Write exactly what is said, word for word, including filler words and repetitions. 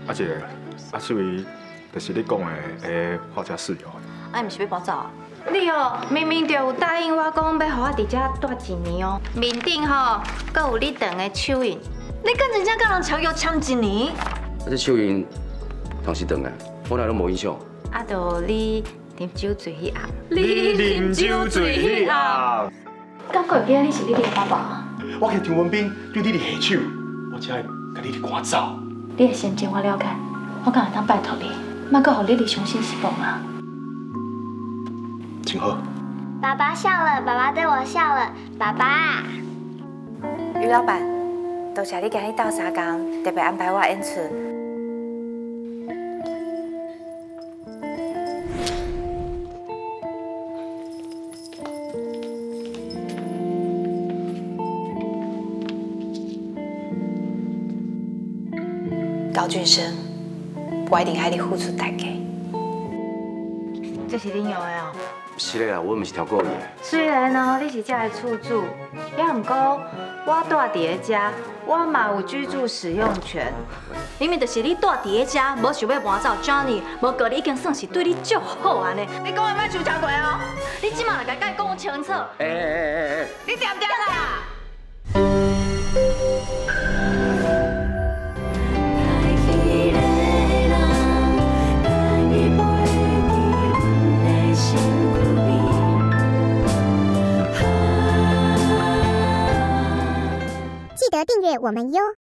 啊姐，啊这位就是你讲的诶花家室友。 啊，毋是要搬走啊？你哦，明明就有答应我讲要互我伫遮住一年哦，面顶吼，阁有你长的手印。你敢真正甲人超约签一年？ 啊，这手印当时长啊，我哪拢无印象。 啊，就你啉酒醉迄暗。 你啉酒醉迄暗。 敢过会记得你是你的爸爸？ 我去张文斌对你的下手，我才会甲你赶走。 你的心情我了解，我敢会当拜托你，莫阁互你哋伤心失望啊。 请喝。 爸爸笑了，爸爸对我笑了，爸爸。 于老板，多谢你今日到三工，特别安排我演出。高俊生，我一定爱你付出代价。这是恁用的哦。 是嘞啦，我毋是挑故意的。 虽然哦，你是这的厝主，也毋过我住伫个遮，我嘛有居住使用权。明明就是你住伫个遮，无想要搬走 ，Johnny， 无过你已经算是对你足好安尼。你讲的莫收超过哦，你即马来甲我讲清楚。 哎哎哎哎哎！ 你点点啦？ 记得订阅我们哟。